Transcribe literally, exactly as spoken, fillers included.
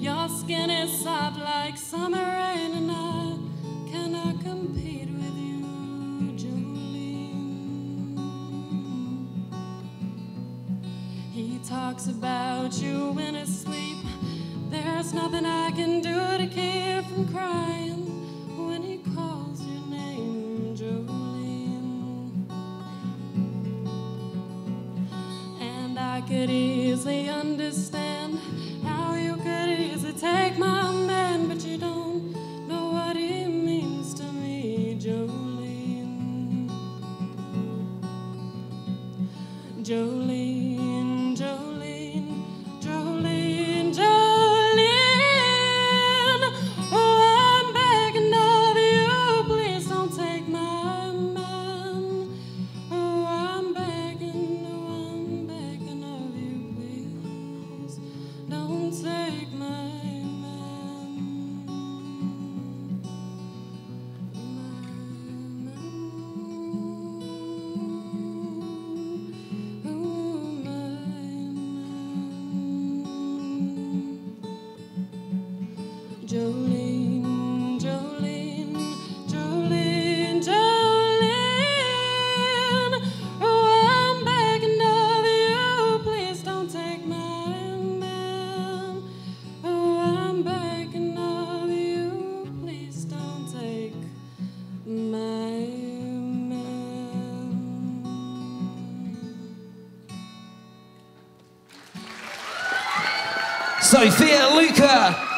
Your skin is soft like summer rain, and I cannot compete with you, Jolene. He talks about you in his sleep. There's nothing I can do to keep from crying when he calls your name, Jolene. And I could easily understand how you could easily take my man, but you don't know what he means to me, Jolene. Jolene, Jolene, Jolene, Jolene. Oh, I'm begging of you, please don't take my man. Oh, I'm begging, oh, I'm begging of you, please don't take my man. Jolene, Jolene, Jolene, Jolene. Oh, I'm begging of you, please don't take my man. Oh, I'm begging of you, please don't take my man. Sophie Leuca.